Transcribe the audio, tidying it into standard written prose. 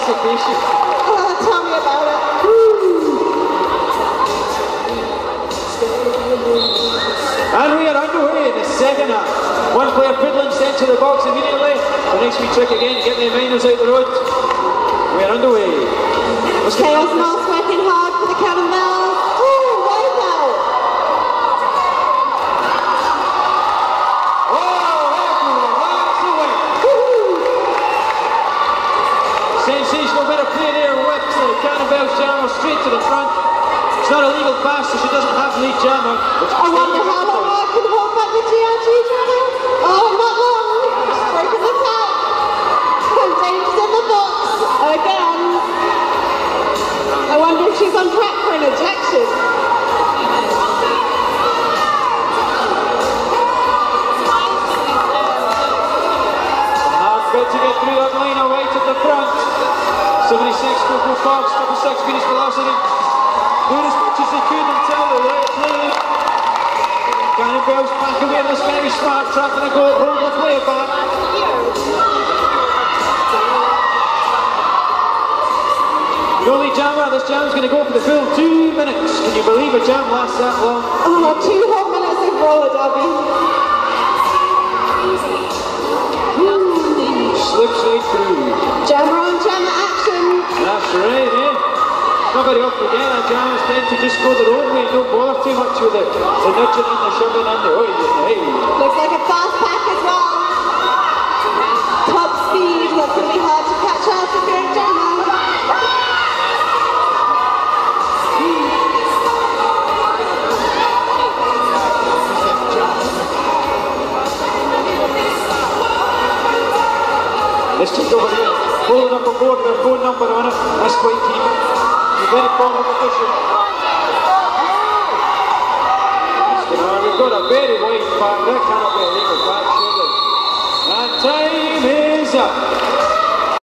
anticipation. Tell me about it. And we are underway in the second half. One player fiddling sent to the box immediately. The next wee trick again to get the miners out the road. We are underway. Chaos Moss working hard for the Cannonballs. Oh, right out. Sensational bit of play there with the Cannonballs jammer straight to the front. It's not a legal pass, so she doesn't have lead jammer. I wonder how long I can hold back the GRG jammer. Oh, not long. She's broken the tap. Danger's in the box again. I wonder if she's on track for an ejection. Bit to get through that line right at the front. 76 Coco Fox, 6 Venus Velocity. Doing as much as they could until the right play. Cannonballs back away this very smart, trapping a goal, hold the play back. Goalie jammer, this jam's going to go for the full 2 minutes. Can you believe a jam lasts that long? Oh, 2 whole minutes of roller derby. Slips right through. Jammer on jammer action. That's right, eh? Not very often again, our jammers tend to just go their own way and don't bother too much with the nudging and the shoving and the hey. Looks like a fast pack as well. Top speed, that's going to be hard to catch up if you're a jammer. Let's check over here. Pulling up a board with a phone number on it. That's quite key. You're very formal official. We've got a very wide pack. That cannot be a legal pack.